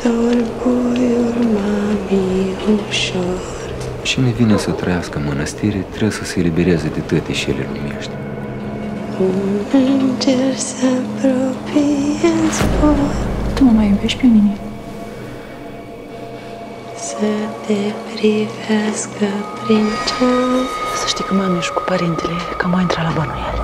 Dorboiul mami ușor. Cine vine să trăiască în mănăstire trebuie să se elibereze de toate cele lumești. Un înger se apropie în zbor. Tu mă mai iubești pe mine? Să te privească prin ceam. Să știi că mami și cu părintele cam au intrat la bănuială.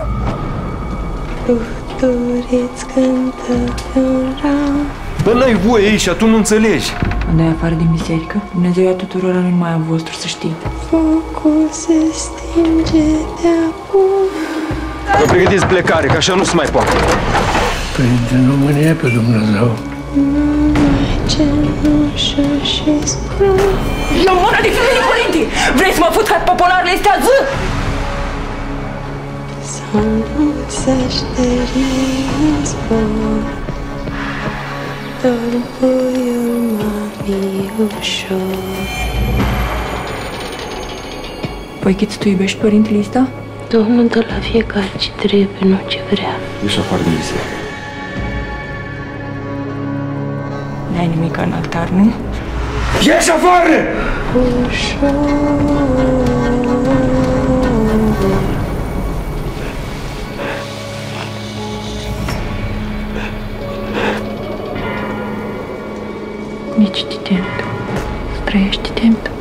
Lufturi-ți cântă pe un ram. Bă, n-ai voie aici, tu nu înțelegi. Când ai afară din biserică, Dumnezeu ia tuturor, nu numai a vostru, să știi. Focul se stinge de acum. Vă pregătiți plecare, că așa nu se mai poate. Părinte, nu mânie pe Dumnezeu. Numai cenușă și scrum. Eu mână de femeie, părinte! Vrei să mă fut ca popolarele astea zi? Sau nu se șterni în zbor. Dorboiul mami ușor. Păi, Chiț, tu iubești părintele ăsta? Domnul dă la fiecare ce trebuie, nu ce vrea. Ieși afară din biserică. N-ai nimic în altar, nu? Ieși afară! Ușor. Nici te tem tu. Trăiești tem tu.